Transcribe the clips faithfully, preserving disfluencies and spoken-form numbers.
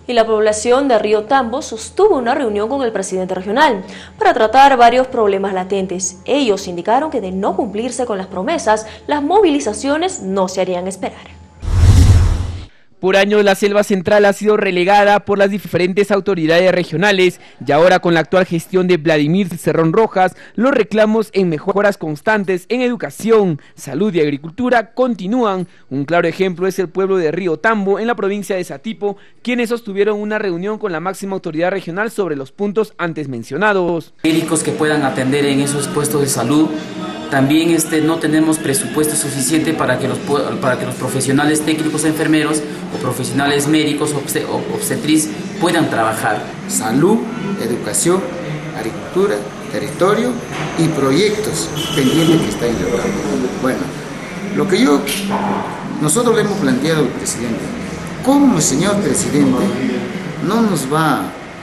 y la población de Río Tambo sostuvo una reunión con el presidente regional para tratar varios problemas latentes. Ellos indicaron que de no cumplirse con las promesas, las movilizaciones no se harían esperar. Por años la selva central ha sido relegada por las diferentes autoridades regionales y ahora con la actual gestión de Vladimir Cerrón Rojas, los reclamos en mejoras constantes en educación, salud y agricultura continúan. Un claro ejemplo es el pueblo de Río Tambo en la provincia de Satipo, quienes sostuvieron una reunión con la máxima autoridad regional sobre los puntos antes mencionados. Médicos que puedan atender en esos puestos de salud. También este, no tenemos presupuesto suficiente para que, los, para que los profesionales técnicos enfermeros o profesionales médicos o obstetriz puedan trabajar. Salud, educación, agricultura, territorio y proyectos pendientes que están en el campo. Bueno, lo que yo, nosotros le hemos planteado al presidente, ¿cómo el señor presidente no nos va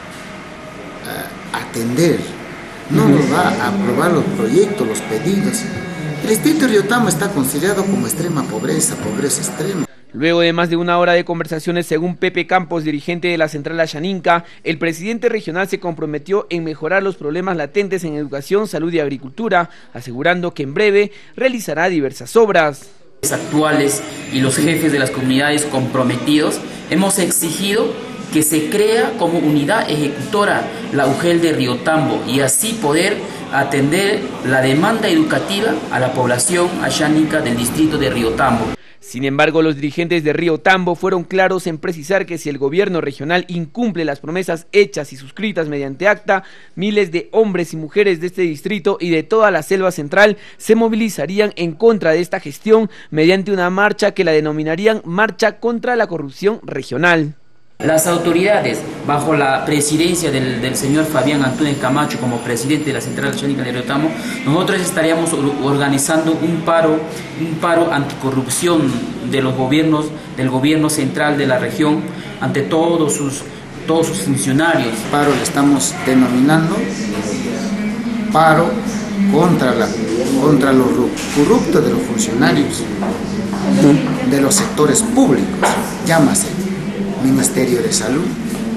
a atender? No nos va a aprobar los proyectos, los pedidos. El distrito de Río Tambo está considerado como extrema pobreza, pobreza extrema. Luego de más de una hora de conversaciones, según Pepe Campos, dirigente de la central Ashaninka, el presidente regional se comprometió en mejorar los problemas latentes en educación, salud y agricultura, asegurando que en breve realizará diversas obras. Actuales y los jefes de las comunidades comprometidos hemos exigido que se crea como unidad ejecutora la U G E L de Río Tambo y así poder atender la demanda educativa a la población ashánica del distrito de Río Tambo. Sin embargo, los dirigentes de Río Tambo fueron claros en precisar que si el gobierno regional incumple las promesas hechas y suscritas mediante acta, miles de hombres y mujeres de este distrito y de toda la selva central se movilizarían en contra de esta gestión mediante una marcha que la denominarían Marcha contra la Corrupción Regional. Las autoridades, bajo la presidencia del, del señor Fabián Antúnez Camacho como presidente de la Central Ashánica de Río Tambo, nosotros estaríamos organizando un paro, un paro anticorrupción de los gobiernos, del gobierno central de la región ante todos sus, todos sus funcionarios. Paro le estamos denominando paro contra, la, contra los corruptos de los funcionarios de los sectores públicos, llámase Ministerio de Salud,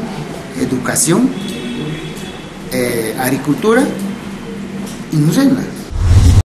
Educación, eh, Agricultura y Nurena.